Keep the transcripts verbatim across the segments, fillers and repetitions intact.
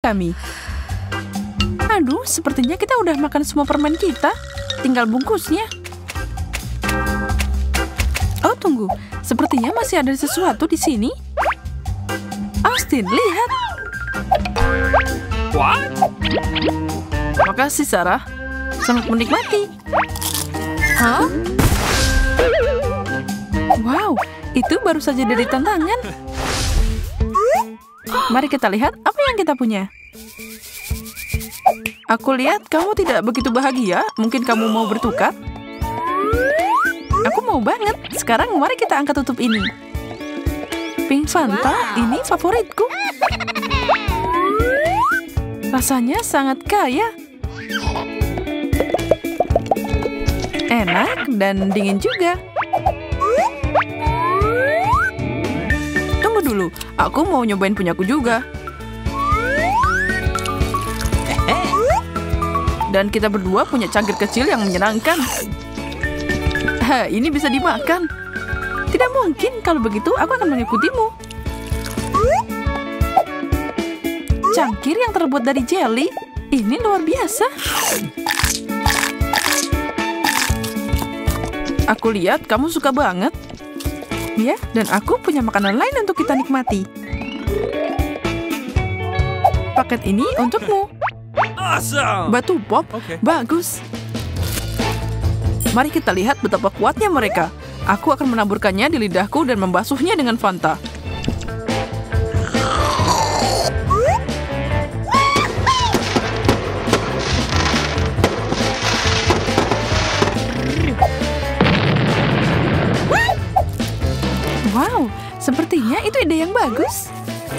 kami. Aduh, sepertinya kita udah makan semua permen kita. Tinggal bungkusnya. Oh, tunggu. Sepertinya masih ada sesuatu di sini. Austin, lihat. What? Makasih, Sarah. Selamat menikmati. Hah? Wow, itu baru saja dari tantangan. Mari kita lihat apa yang kita punya. Aku lihat kamu tidak begitu bahagia. Mungkin kamu mau bertukar? Aku mau banget. Sekarang mari kita angkat tutup ini. Pink Fanta, ini favoritku. Rasanya sangat kaya. Enak dan dingin juga. Tunggu dulu, aku mau nyobain punyaku juga. Dan kita berdua punya cangkir kecil yang menyenangkan. Hah, ini bisa dimakan. Tidak mungkin, kalau begitu aku akan mengikutimu. Cangkir yang terbuat dari jelly. Ini luar biasa. Aku lihat kamu suka banget. Ya, dan aku punya makanan lain untuk kita nikmati. Paket ini untukmu. Awesome. Batu pop, Oke. bagus. Mari kita lihat betapa kuatnya mereka. Aku akan menaburkannya di lidahku dan membasuhnya dengan Fanta. Wow, sepertinya itu ide yang bagus.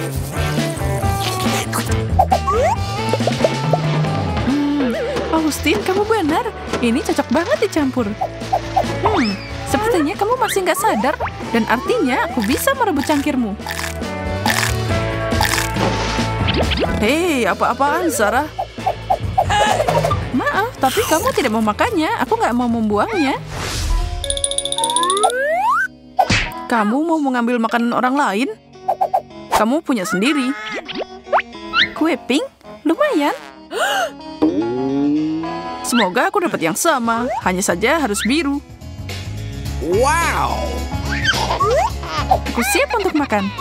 Hmm, Austin, kamu benar. Ini cocok banget dicampur. Hmm, sepertinya kamu masih nggak sadar. Dan artinya aku bisa merebut cangkirmu. Hei, apa-apaan, Sarah? Maaf, tapi kamu tidak mau makannya. Aku nggak mau membuangnya. Kamu mau mengambil makanan orang lain? Kamu punya sendiri. Kue pink? Lumayan. Semoga aku dapat yang sama. Hanya saja harus biru. Wow. Aku siap untuk makan.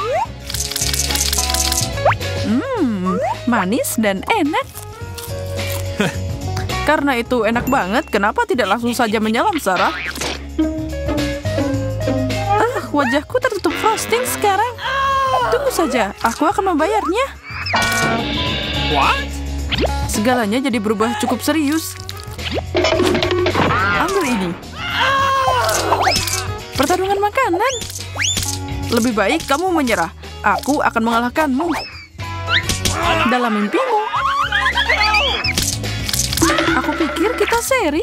Hmm, manis dan enak. Karena itu enak banget, kenapa tidak langsung saja menyelam, Sarah? Ah, wajahku tertutup frosting sekarang. Tunggu saja, aku akan membayarnya. What? Segalanya jadi berubah cukup serius. Ambil ini. Pertarungan makanan. Lebih baik kamu menyerah. Aku akan mengalahkanmu. Dalam mimpimu. Aku pikir kita seri.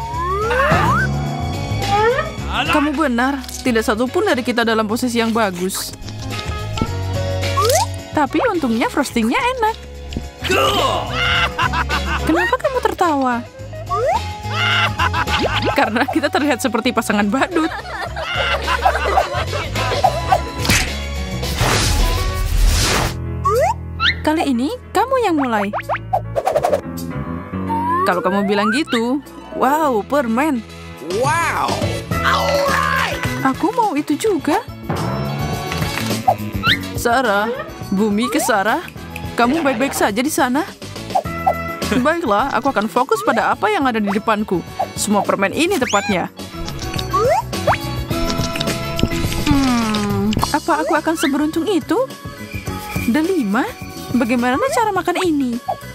Kamu benar. Tidak satupun dari kita dalam posisi yang bagus. Tapi untungnya frostingnya enak. Kenapa kamu tertawa? Karena kita terlihat seperti pasangan badut. Kali ini kamu yang mulai. Kalau kamu bilang gitu, wow, permen. Wow. Aku mau itu juga. Sarah, bumi ke Sarah. Kamu baik-baik saja di sana? Baiklah, aku akan fokus pada apa yang ada di depanku. Semua permen ini tepatnya. Hmm, apa aku akan seberuntung itu? Delima, bagaimana cara makan ini?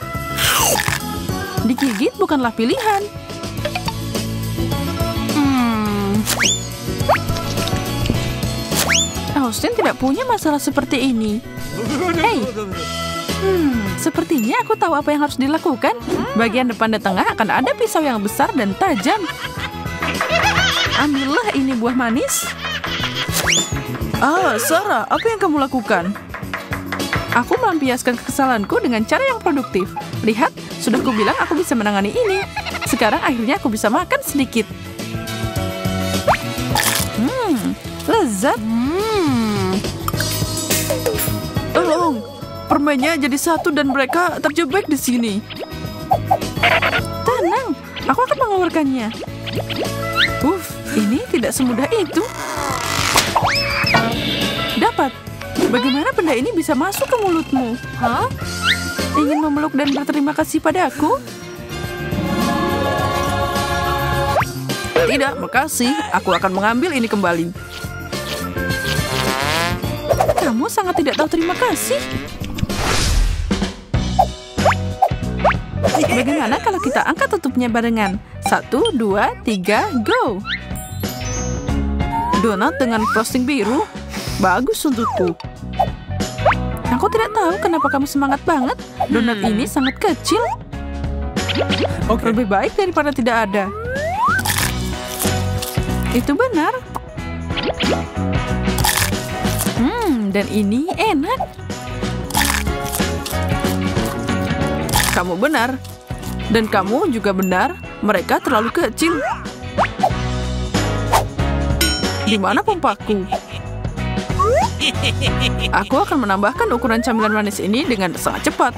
Digigit bukanlah pilihan. Hmm. Austin tidak punya masalah seperti ini. Hei. Hmm, sepertinya aku tahu apa yang harus dilakukan. Bagian depan dan tengah akan ada pisau yang besar dan tajam. Ambillah ini buah manis. Ah, Sarah, apa yang kamu lakukan? Aku melampiaskan kekesalanku dengan cara yang produktif. Lihat, sudah kubilang aku bisa menangani ini. Sekarang akhirnya aku bisa makan sedikit. Hmm, lezat. Hmm. Tolong, permennya jadi satu dan mereka terjebak di sini. Tenang, aku akan mengeluarkannya. Uff, ini tidak semudah itu. Dapat. Bagaimana benda ini bisa masuk ke mulutmu? Hah? Ingin memeluk dan berterima kasih padaku? Tidak, makasih. Aku akan mengambil ini kembali. Kamu sangat tidak tahu terima kasih. Bagaimana kalau kita angkat tutupnya barengan? Satu, dua, tiga, go! Donat dengan frosting biru? Bagus untukku. Aku tidak tahu kenapa kamu semangat banget. Donat hmm. ini sangat kecil. Okay. Lebih baik daripada tidak ada. Itu benar. Hmm, dan ini enak. Kamu benar. Dan kamu juga benar. Mereka terlalu kecil. Di mana pompaku? Aku akan menambahkan ukuran camilan manis ini dengan sangat cepat.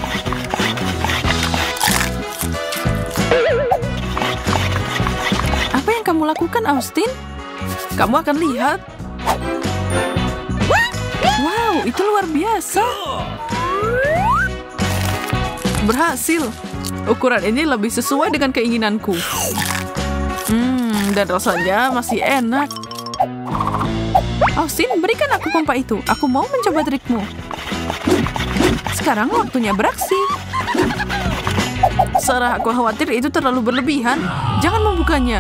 Apa yang kamu lakukan, Austin? Kamu akan lihat. Wow, itu luar biasa. Berhasil. Ukuran ini lebih sesuai dengan keinginanku. Hmm, dan rasanya masih enak. Austin, berikan aku pompa itu. Aku mau mencoba trikmu. Sekarang waktunya beraksi. Sarah, aku khawatir itu terlalu berlebihan. Jangan membukanya.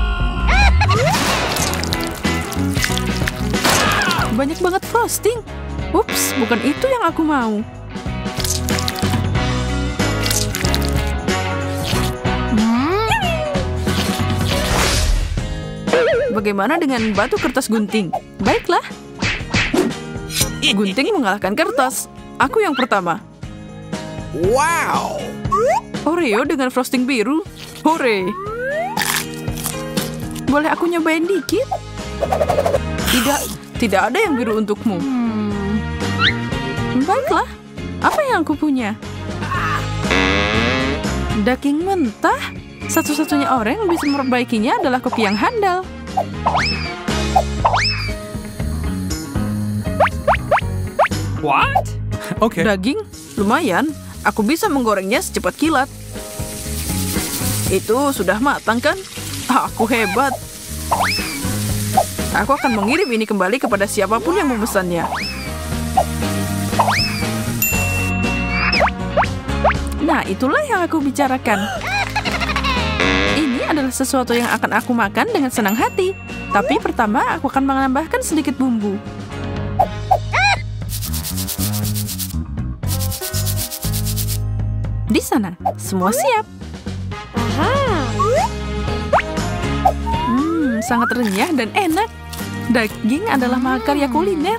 Banyak banget frosting. Ups, bukan itu yang aku mau. Bagaimana dengan batu kertas gunting? Baiklah. Gunting mengalahkan kertas. Aku yang pertama. Wow. Oreo dengan frosting biru. Hore. Boleh aku nyobain dikit? Tidak, tidak ada yang biru untukmu. Hmm. Baiklah. Apa yang aku punya? Daging mentah? Satu-satunya orang yang bisa memperbaikinya adalah koki yang handal. What? Oke. Okay. Daging? Lumayan. Aku bisa menggorengnya secepat kilat. Itu sudah matang kan? Aku hebat. Aku akan mengirim ini kembali kepada siapapun yang memesannya. Nah, itulah yang aku bicarakan. Ini adalah sesuatu yang akan aku makan dengan senang hati. Tapi pertama, aku akan menambahkan sedikit bumbu. Di sana, semua siap. Hmm, sangat renyah dan enak. Daging adalah mahakarya kuliner.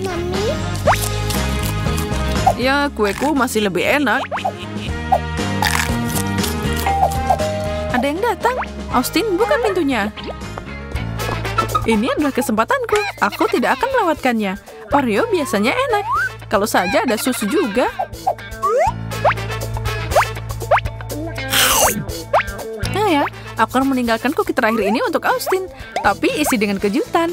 Ya, kueku masih lebih enak. Ada yang datang. Austin, buka pintunya. Ini adalah kesempatanku. Aku tidak akan melewatkannya. Oreo biasanya enak. Kalau saja ada susu juga. Nah ya, aku akan meninggalkan cookie terakhir ini untuk Austin. Tapi isi dengan kejutan.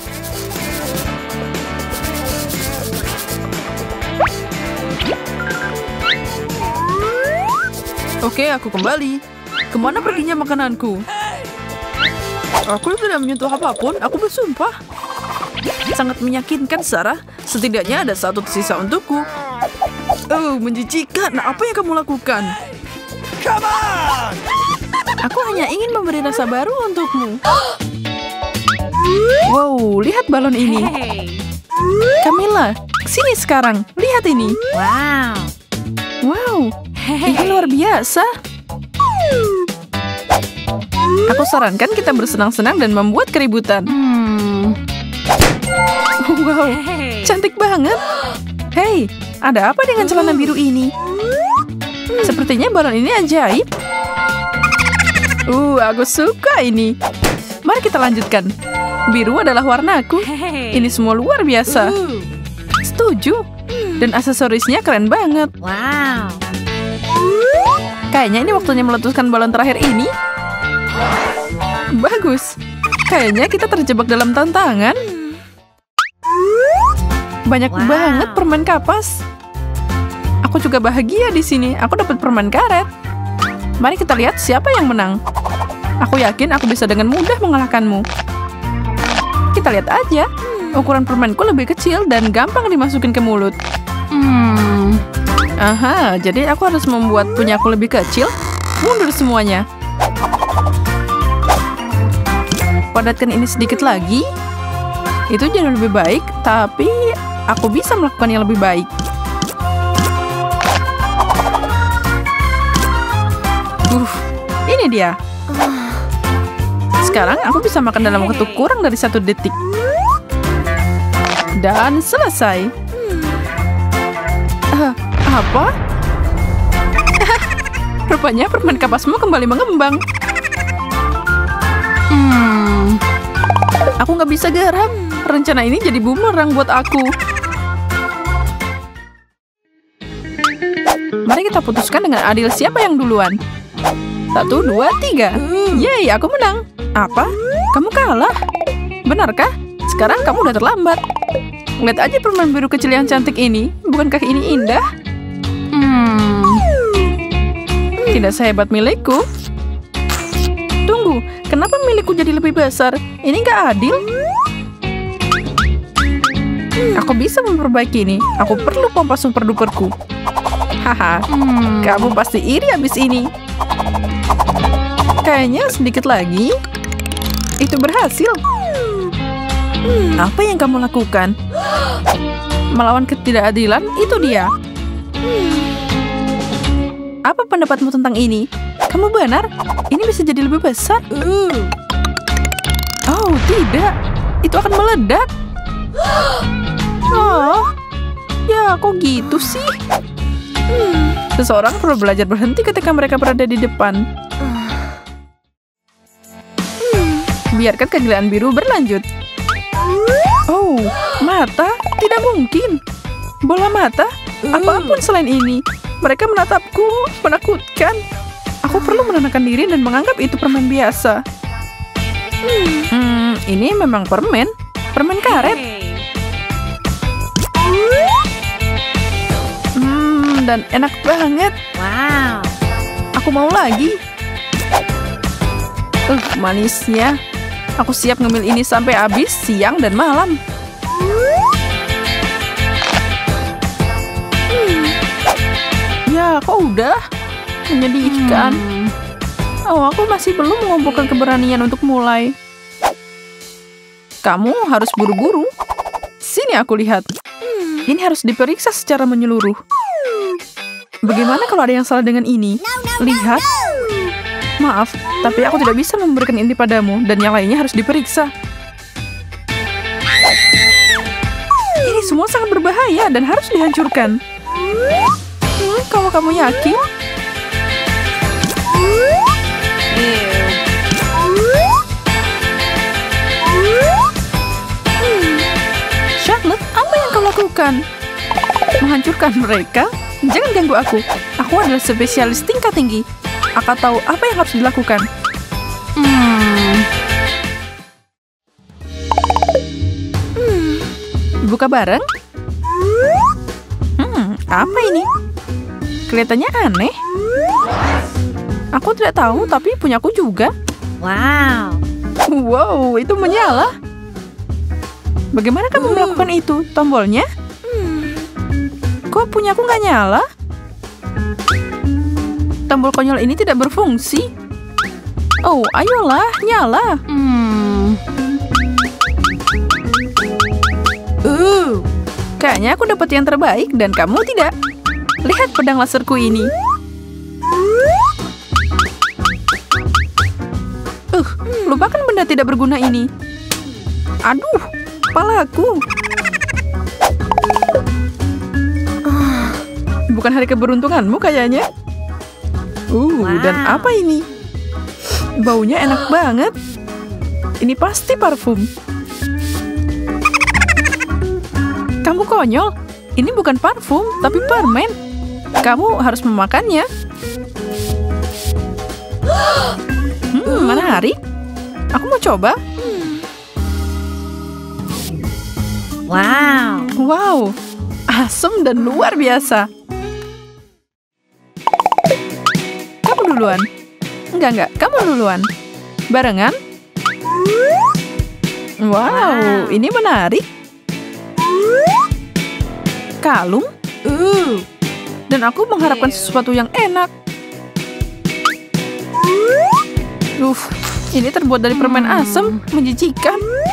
Oke, aku kembali. Kemana perginya makananku? Aku tidak menyentuh apapun, aku bersumpah. Sangat meyakinkan, Sarah. Setidaknya ada satu tersisa untukku. Oh, menjijikan. Nah, apa yang kamu lakukan? Come on! Aku hanya ingin memberi rasa baru untukmu. Wow, lihat balon ini. Camilla, sini sekarang. Lihat ini. Wow. Wow, ini luar biasa. Aku sarankan kita bersenang-senang dan membuat keributan. Hmm. Wow, cantik banget. Hei, ada apa dengan celana biru ini? Sepertinya balon ini ajaib. Uh, aku suka ini. Mari kita lanjutkan. Biru adalah warnaku. Ini semua luar biasa. Setuju. Dan aksesorisnya keren banget. Wow. Kayaknya ini waktunya meletuskan balon terakhir ini. Bagus. Kayaknya kita terjebak dalam tantangan. Banyak Wow. banget permen kapas. Aku juga bahagia di sini. Aku dapat permen karet. Mari kita lihat siapa yang menang. Aku yakin aku bisa dengan mudah mengalahkanmu. Kita lihat aja. Ukuran permenku lebih kecil dan gampang dimasukin ke mulut. Hmm. Aha, jadi aku harus membuat punyaku lebih kecil. Mundur semuanya. Padatkan ini sedikit lagi. Itu jadi lebih baik, tapi aku bisa melakukan yang lebih baik. Uh, ini dia. Sekarang aku bisa makan dalam waktu kurang dari satu detik. Dan selesai. Uh, apa? Rupanya permen kapasmu kembali mengembang. Hmm. Aku nggak bisa gerak. Rencana ini jadi bumerang buat aku. Mari kita putuskan dengan adil siapa yang duluan. Satu, dua, tiga. Yeay, aku menang. Apa? Kamu kalah? Benarkah? Sekarang kamu udah terlambat. Lihat aja permen biru kecil yang cantik ini. Bukankah ini indah? Hmm. Tidak sehebat milikku. Tunggu, kenapa milikku jadi lebih besar? Ini nggak adil. Aku bisa memperbaiki ini. Aku perlu pompa super duperku. Haha, Hmm. kamu pasti iri abis ini. Kayaknya sedikit lagi. Itu berhasil. Apa yang kamu lakukan? Melawan ketidakadilan, itu dia. Apa pendapatmu tentang ini? Kamu benar, ini bisa jadi lebih besar. Oh, tidak. Itu akan meledak. Oh, ya kok gitu sih? Seseorang perlu belajar berhenti ketika mereka berada di depan. Biarkan kegilaan biru berlanjut. Oh, mata? Tidak mungkin. Bola mata? Apapun selain ini. Mereka menatapku, menakutkan. Aku perlu menenangkan diri dan menganggap itu permen biasa. Hmm, ini memang permen. Permen karet. Hmm, dan enak banget. Wow. Aku mau lagi. Uh, manisnya. Aku siap ngemil ini sampai habis siang dan malam. Ya, kok udah? Menyedihkan. Hmm. Oh, aku masih belum mengumpulkan keberanian untuk mulai. Kamu harus buru-buru. Sini aku lihat. Ini harus diperiksa secara menyeluruh. Bagaimana kalau ada yang salah dengan ini? Lihat. Maaf, tapi aku tidak bisa memberikan ini padamu dan yang lainnya harus diperiksa. Ini semua sangat berbahaya dan harus dihancurkan. Hmm, kalau kamu yakin? Charlotte, apa yang kau lakukan? Menghancurkan mereka? Jangan ganggu aku. Aku adalah spesialis tingkat tinggi. Aku tahu apa yang harus dilakukan. Hmm. Buka bareng? Hmm, apa ini? Kelihatannya aneh. Aku tidak tahu, tapi punyaku juga. Wow. Wow, itu menyala. Bagaimana kamu melakukan itu? Tombolnya? Kok punyaku nggak nyala? Tombol konyol ini tidak berfungsi. Oh, ayolah, nyala. Hmm. Uh, kayaknya aku dapat yang terbaik dan kamu tidak. Lihat pedang laserku ini. Uh, lupakan benda tidak berguna ini. Aduh, kepalaku. Bukan hari keberuntunganmu kayaknya. Uh, Wow. dan apa ini? Baunya enak banget. Ini pasti parfum. Kamu konyol. Ini bukan parfum, tapi permen. Kamu harus memakannya. Hmm, menarik. Aku mau coba. Wow. Wow, asam dan luar biasa. Kamu duluan. Enggak, enggak. Kamu duluan. Barengan. Wow, ini menarik. Kalung. Uh. Dan aku mengharapkan sesuatu yang enak. Uff, ini terbuat dari permen asam, menjijikan.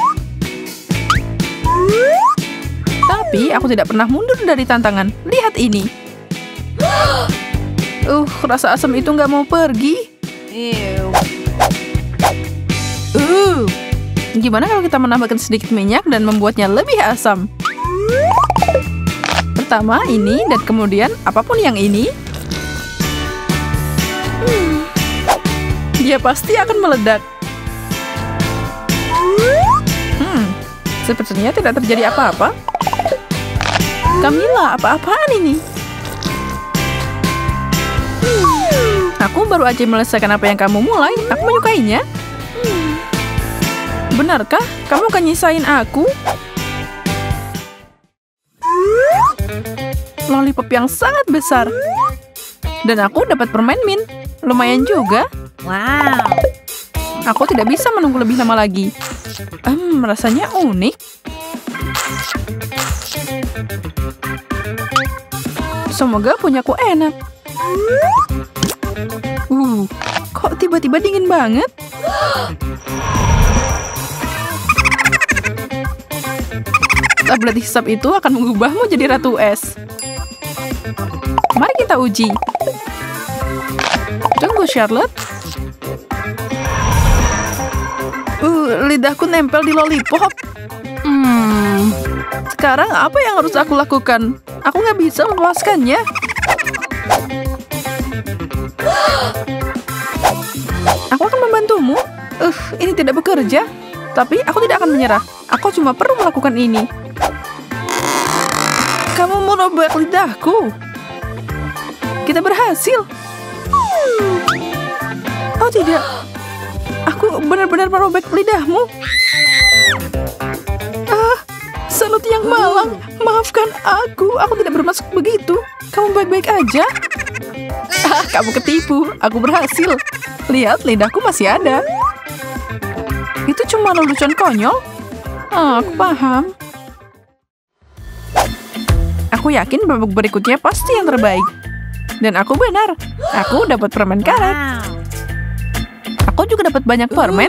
Tapi aku tidak pernah mundur dari tantangan. Lihat ini. Uh, rasa asam itu nggak mau pergi. Uh, gimana kalau kita menambahkan sedikit minyak dan membuatnya lebih asam? Pertama ini dan kemudian apapun yang ini. Hmm, dia pasti akan meledak. Hmm, sepertinya tidak terjadi apa-apa. Camilla, apa-apaan ini? Hmm, aku baru aja menyelesaikan apa yang kamu mulai. Aku menyukainya. Hmm, benarkah kamu akan nyisain aku? Lollipop yang sangat besar. Dan aku dapat permen mint. Lumayan juga. Wow. Aku tidak bisa menunggu lebih lama lagi. Hmm, rasanya unik. Semoga punyaku enak. Uh, kok tiba-tiba dingin banget? Tablet hisap itu akan mengubahmu jadi ratu es. Mari kita uji. Tunggu, Charlotte. Uh, lidahku nempel di lollipop. Hmm. Sekarang apa yang harus aku lakukan? Aku nggak bisa melepaskannya. Aku akan membantumu. Uh, ini tidak bekerja. Tapi aku tidak akan menyerah. Aku cuma perlu melakukan ini. Kamu merobek lidahku. Kita berhasil. Oh tidak. Aku benar-benar merobek lidahmu. Ah, salut yang malang. Maafkan aku. Aku tidak bermaksud begitu. Kamu baik-baik aja. Ah, kamu ketipu. Aku berhasil. Lihat, lidahku masih ada. Itu cuma lelucon konyol. Ah, aku paham. Aku yakin babak berikutnya pasti yang terbaik. Dan aku benar. Aku dapat permen karet. Wow. Aku juga dapat banyak permen.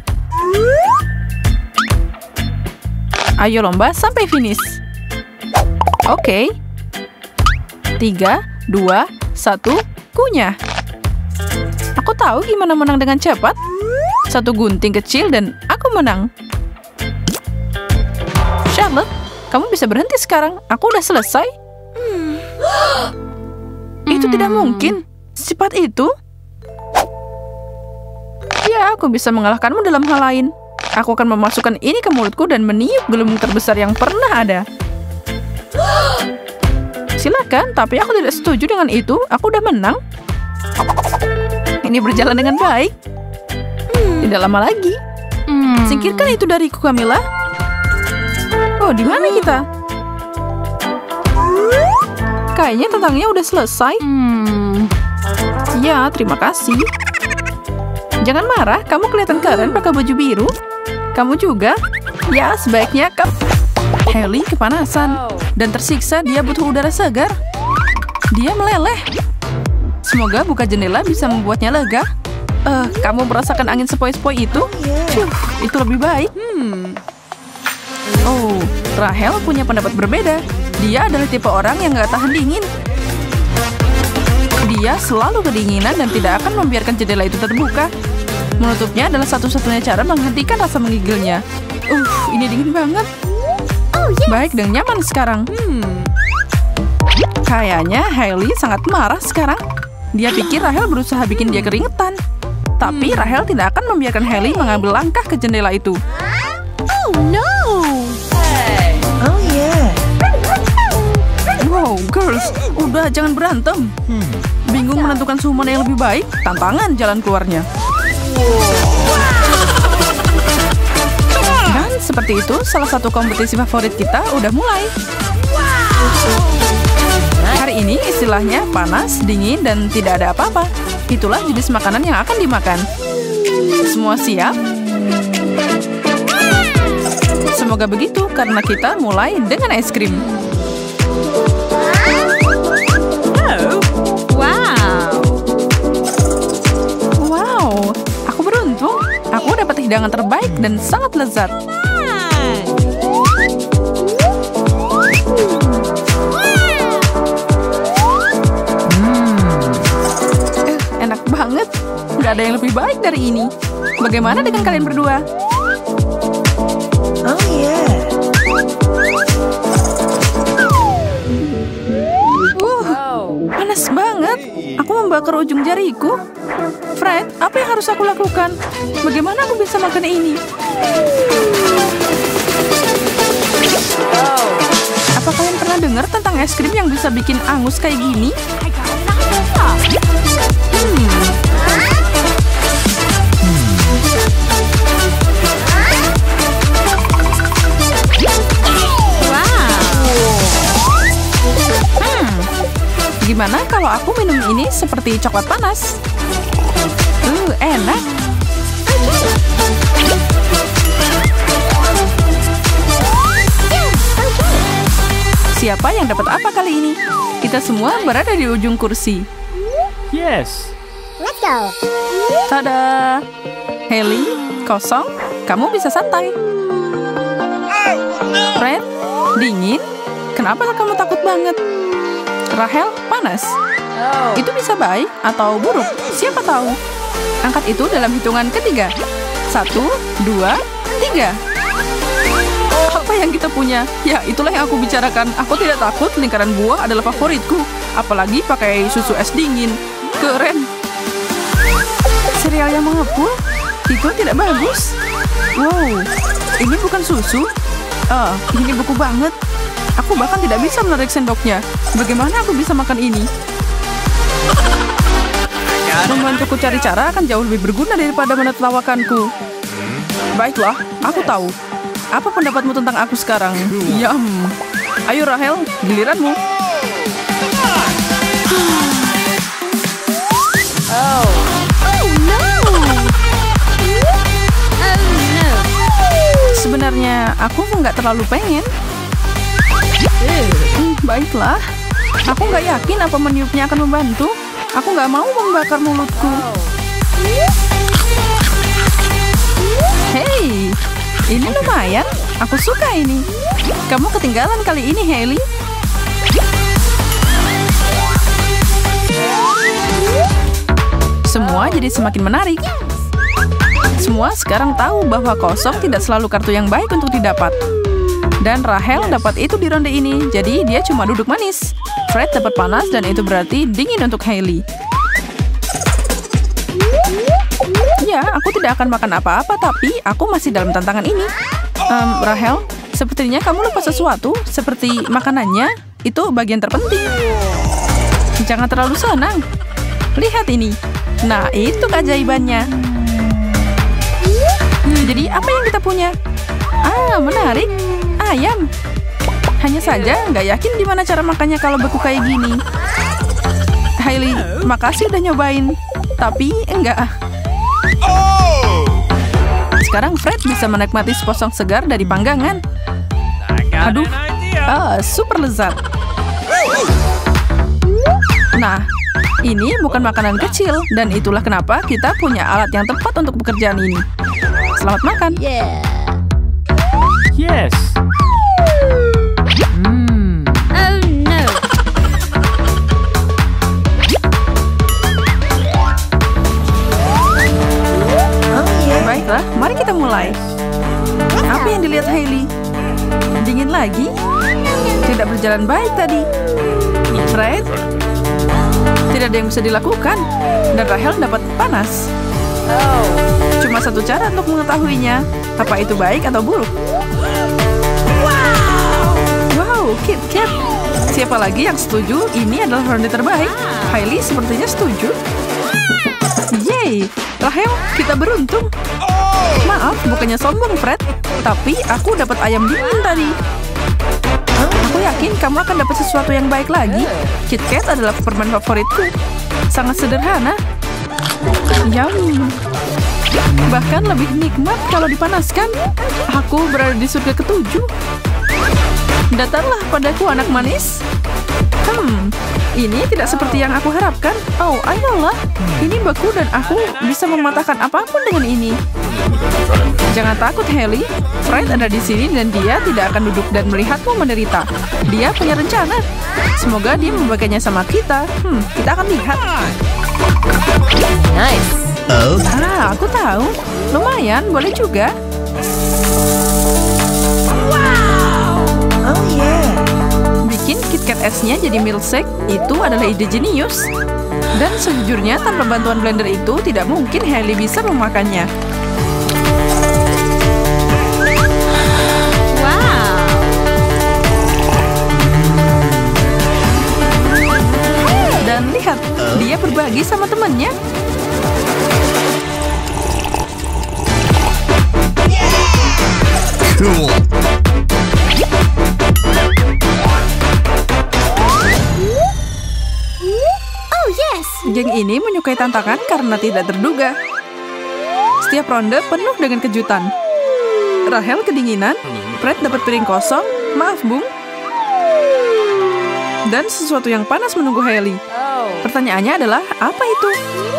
Ayo lomba sampai finish. Oke. Tiga, dua, satu, kunyah. Aku tahu gimana menang dengan cepat. Satu gunting kecil dan aku menang. Charlotte, kamu bisa berhenti sekarang. Aku udah selesai. Hmm. Itu tidak mungkin. Secepat itu. Ya, aku bisa mengalahkanmu dalam hal lain. Aku akan memasukkan ini ke mulutku dan meniup gelembung terbesar yang pernah ada. Silakan, tapi aku tidak setuju dengan itu. Aku udah menang. Ini berjalan dengan baik. Tidak lama lagi. Singkirkan itu dariku, Camilla. Oh, di mana kita? Kayaknya tentangnya udah selesai. Hmm. Ya, terima kasih. Jangan marah, kamu kelihatan keren pakai baju biru. Kamu juga. Ya, sebaiknya kamu... Hailey kepanasan. Dan tersiksa dia butuh udara segar. Dia meleleh. Semoga buka jendela bisa membuatnya lega. Eh, uh, kamu merasakan angin sepoi-sepoi itu? Cuh, itu lebih baik. Hmm. Oh, Rahel punya pendapat berbeda. Dia adalah tipe orang yang gak tahan dingin. Dia selalu kedinginan dan tidak akan membiarkan jendela itu terbuka. Menutupnya adalah satu-satunya cara menghentikan rasa menggigilnya. Uh, ini dingin banget. Baik dan nyaman sekarang. Hmm. Kayaknya Hailey sangat marah sekarang. Dia pikir Rahel berusaha bikin dia keringetan. Tapi Rahel tidak akan membiarkan Hailey mengambil langkah ke jendela itu. Oh no! Oh yeah. Wow, girls, udah jangan berantem. Bingung menentukan suhu mana yang lebih baik? Tantangan jalan keluarnya. Dan seperti itu, salah satu kompetisi favorit kita udah mulai. Hari ini istilahnya panas, dingin, dan tidak ada apa-apa. Itulah jenis makanan yang akan dimakan. Semua siap? Semoga begitu, karena kita mulai dengan es krim. Wow. Wow, aku beruntung. Aku dapat hidangan terbaik dan sangat lezat. Eh, enak banget. Nggak ada yang lebih baik dari ini. Bagaimana dengan kalian berdua? Oh yeah. Uh, panas banget. Aku membakar ujung jariku. Fred, apa yang harus aku lakukan? Bagaimana aku bisa makan ini? Apa kalian pernah dengar tentang es krim yang bisa bikin angus kayak gini? Hmm. Gimana kalau aku minum ini seperti coklat panas? Uh, enak. Siapa yang dapat apa kali ini? Kita semua berada di ujung kursi. Yes. Let's go. Tada! Hailey, kosong. Kamu bisa santai. Fred, dingin. Kenapa kamu takut banget? Rahel, panas. Itu bisa baik atau buruk. Siapa tahu? Angkat itu dalam hitungan ketiga. Satu, dua, tiga. Apa yang kita punya? Ya, itulah yang aku bicarakan. Aku tidak takut, lingkaran buah adalah favoritku. Apalagi pakai susu es dingin. Keren. Sereal yang mengepul? Itu tidak bagus. Wow, ini bukan susu. Ah, ini beku banget. Aku bahkan tidak bisa menarik sendoknya. Bagaimana aku bisa makan ini? Membantuku cari cara akan jauh lebih berguna daripada menertawakanku. Baiklah, aku tahu. Apa pendapatmu tentang aku sekarang? Yum. Ayo Rahel, giliranmu. Oh no. Oh no. Sebenarnya aku nggak terlalu pengen. Hmm, baiklah. Aku nggak yakin apa meniupnya akan membantu. Aku nggak mau membakar mulutku. Hei, ini lumayan. Aku suka ini. Kamu ketinggalan kali ini, Hailey. Semua jadi semakin menarik. Semua sekarang tahu bahwa kosong tidak selalu kartu yang baik untuk didapat. Dan Rahel dapat itu di ronde ini, jadi dia cuma duduk manis. Fred dapat panas dan itu berarti dingin untuk Hailey. Ya, aku tidak akan makan apa-apa, tapi aku masih dalam tantangan ini. Um, Rahel, sepertinya kamu lupa sesuatu, seperti makanannya. Itu bagian terpenting. Jangan terlalu senang. Lihat ini. Nah, itu keajaibannya. Hmm, jadi apa yang kita punya? Ah, menarik. Ayam. Hanya saja nggak yakin gimana cara makannya kalau beku kayak gini. Hailey, makasih udah nyobain. Tapi enggak. Sekarang Fred bisa menikmati sepotong segar dari panggangan. Aduh, ah, super lezat. Nah, ini bukan makanan kecil. Dan itulah kenapa kita punya alat yang tepat untuk pekerjaan ini. Selamat makan. Yeah. Yes. Oh no. Baiklah, mari kita mulai. Apa yang dilihat Hailey? Dingin lagi? Tidak berjalan baik tadi. Fred? Tidak ada yang bisa dilakukan. Dan Rahel dapat panas. Cuma satu cara untuk mengetahuinya. Apa itu baik atau buruk? Wow, Kit Kat. Siapa lagi yang setuju? Ini adalah ronde terbaik. Hailey sepertinya setuju. Yeay, Rahel, kita beruntung. Maaf, bukannya sombong, Fred. Tapi aku dapat ayam dingin tadi. Aku yakin kamu akan dapat sesuatu yang baik lagi. Kit Kat adalah permen favoritku. Sangat sederhana. Yum. Bahkan lebih nikmat kalau dipanaskan. Aku berada di surga ketujuh. Datanglah padaku, anak manis. Hmm, ini tidak seperti yang aku harapkan. Oh, ayolah. Ini beku dan aku bisa mematahkan apapun dengan ini. Jangan takut, Hailey. Fred ada di sini dan dia tidak akan duduk dan melihatmu menderita. Dia punya rencana. Semoga dia membagainya sama kita. Hmm, kita akan lihat. Nice. Oh. Ah, aku tahu. Lumayan, boleh juga. Oh yeah. Bikin Kit Kat S-nya jadi milkshake itu adalah ide jenius. Dan sejujurnya tanpa bantuan blender itu tidak mungkin Hailey bisa memakannya. Wow. Dan lihat, dia berbagi sama temannya. Cool. Oh, yes. Geng ini menyukai tantangan karena tidak terduga. Setiap ronde penuh dengan kejutan. Rahel kedinginan, Fred dapat piring kosong, maaf Bung. Dan sesuatu yang panas menunggu Hailey. Pertanyaannya adalah, apa itu?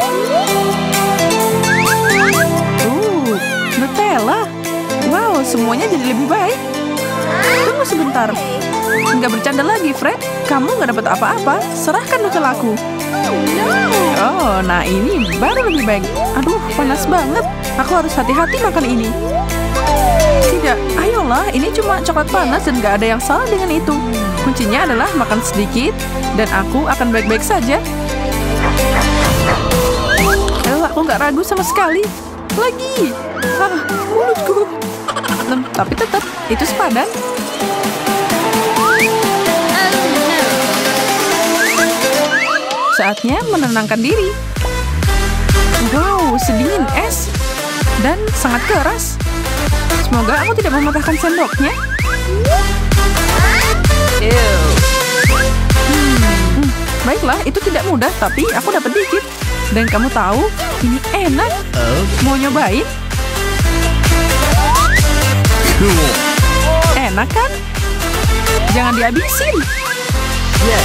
Uh, Nutella. Wow, semuanya jadi lebih baik. Tunggu sebentar. Nggak bercanda lagi, Fred. Kamu nggak dapat apa-apa. Serahkan Nutellaku. Oh, nah ini baru lebih baik. Aduh, panas banget. Aku harus hati-hati makan ini. Tidak, ayolah. Ini cuma coklat panas dan nggak ada yang salah dengan itu. Kuncinya adalah makan sedikit, dan aku akan baik-baik saja. Eh, aku nggak ragu sama sekali. Lagi. Ah, mulutku. Hmm, tapi tetap, itu sepadan. Saatnya menenangkan diri. Wow, sedingin es. Dan sangat keras. Semoga aku tidak mematahkan sendoknya. Hmm, baiklah, itu tidak mudah, tapi aku dapat dikit. Dan kamu tahu, ini enak. Oh. Mau nyobain? Cool. Enak kan? Jangan dihabisin. Yes.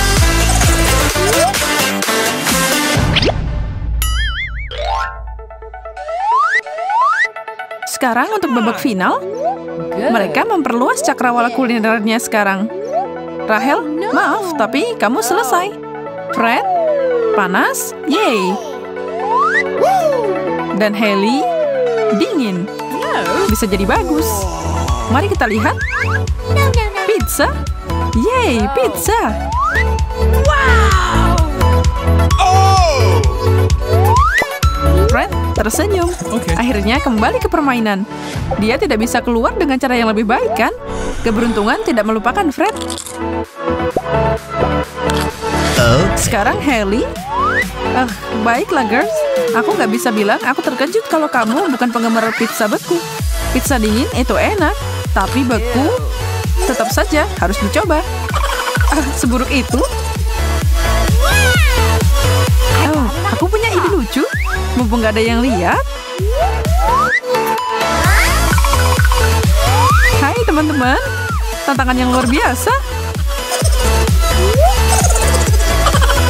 Sekarang untuk babak final, mereka memperluas cakrawala kulinernya sekarang. Rahel, maaf, tapi kamu selesai. Fred, panas, yay. Dan Hailey, dingin. Bisa jadi bagus. Mari kita lihat. Pizza, yay, pizza. Fred tersenyum. Oke. Akhirnya kembali ke permainan. Dia tidak bisa keluar dengan cara yang lebih baik, kan? Keberuntungan tidak melupakan Fred. Oh. Sekarang Hailey. Ah, baiklah girls. Aku nggak bisa bilang aku terkejut kalau kamu bukan penggemar pizza beku. Pizza dingin itu enak, tapi beku tetap saja harus dicoba. Ah, seburuk itu? Oh, aku punya ide lucu. Mumpung nggak ada yang lihat. Hai teman-teman, tantangan yang luar biasa.